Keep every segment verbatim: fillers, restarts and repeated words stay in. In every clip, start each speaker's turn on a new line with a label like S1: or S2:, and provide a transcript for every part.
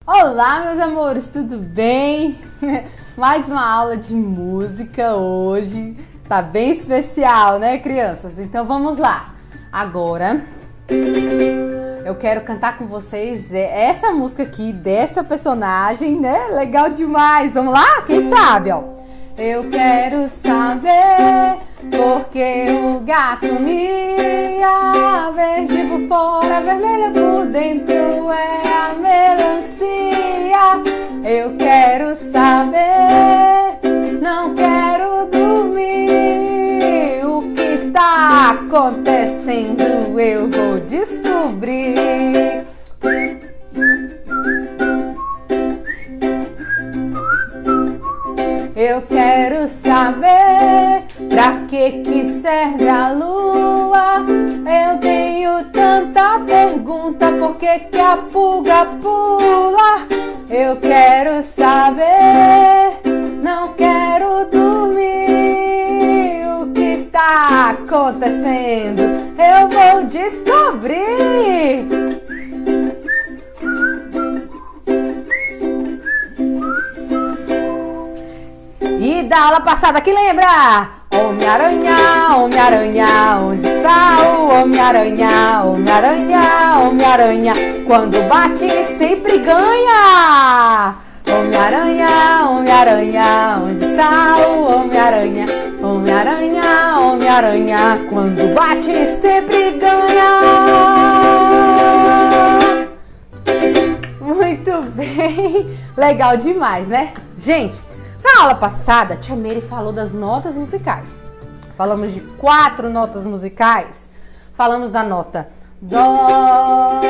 S1: Olá, meus amores, tudo bem? Mais uma aula de música hoje. Tá bem especial, né, crianças? Então vamos lá. Agora eu quero cantar com vocês essa música aqui dessa personagem, né? Legal demais. Vamos lá? Quem sabe, ó. Eu quero saber porque o gato mia, verde por fora, vermelha por dentro é a melancia. Eu quero saber, não quero dormir. O que tá acontecendo eu vou descobrir. Eu quero saber pra que que serve a lua. Eu tenho tanta pergunta, por que que a pulga pula? Eu quero saber, não quero dormir. O que tá acontecendo? Eu vou descobrir. E da aula passada, que lembra? Homem-Aranha, Homem-Aranha, onde está o Homem-Aranha? Homem-Aranha, Homem-Aranha, quando bate sempre ganha. Homem-Aranha, Homem-Aranha, onde está o Homem-Aranha? Homem-Aranha, Homem-Aranha, quando bate sempre ganha. Muito bem, legal demais, né? Gente, na aula passada, a tia Mary falou das notas musicais. Falamos de quatro notas musicais. Falamos da nota Dó,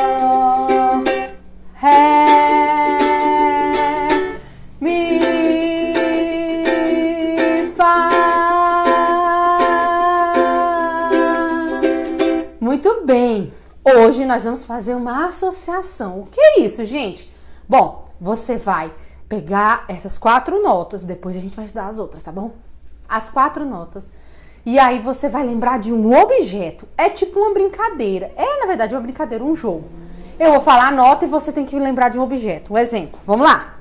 S1: Ré, Mi, Fá. Muito bem. Hoje nós vamos fazer uma associação. O que é isso, gente? Bom, você vai pegar essas quatro notas, depois a gente vai estudar as outras, tá bom? As quatro notas. E aí você vai lembrar de um objeto. É tipo uma brincadeira. É, na verdade, uma brincadeira, um jogo. Eu vou falar a nota e você tem que lembrar de um objeto. Um exemplo. Vamos lá.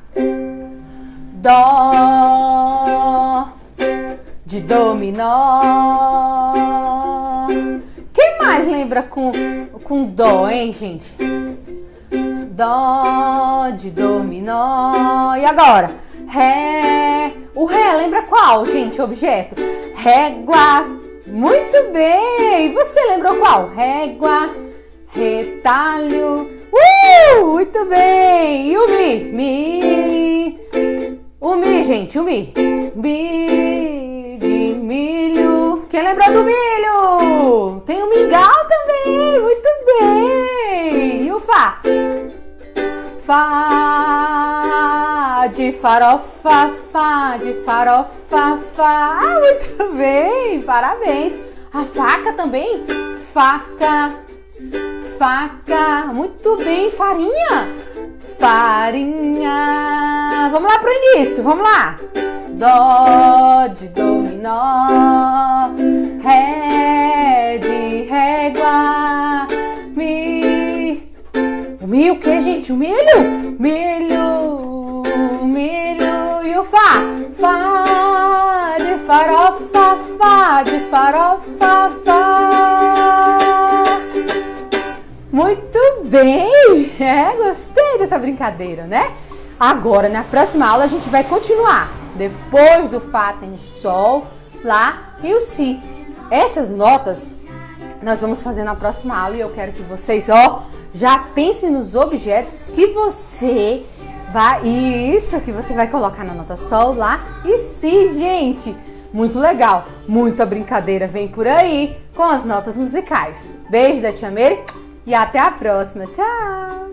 S1: Dó, de dominó. Quem mais lembra com, com dó, hein, gente? Dó, de dominó. E agora? Ré. O ré, lembra qual, gente, objeto? Régua. Muito bem. E você lembrou qual? Régua, retalho. Uh, muito bem. E o mi? Mi. O mi, gente, o mi. Mi de milho. Quem lembrou do milho? Tem o mingau também. Muito bem. E o fá? Fá de farofa, fá de farofa, fá. Ah, muito bem, parabéns. A faca também? Faca, faca. Muito bem, farinha. Farinha. Vamos lá pro início, vamos lá. Dó de dominó, ré de régua, mi. O milho o que, gente? O milho? Milho, milho. E o fá? Fá de farofa, fá de farofa, fá. Muito bem! É, gostei dessa brincadeira, né? Agora, na próxima aula, a gente vai continuar. Depois do fá tem o sol, lá e o si. Essas notas nós vamos fazer na próxima aula e eu quero que vocês, ó, já pense nos objetos que você vai... Isso, que você vai colocar na nota sol, lá e si, gente. Muito legal. Muita brincadeira vem por aí com as notas musicais. Beijo da tia Mary e até a próxima. Tchau!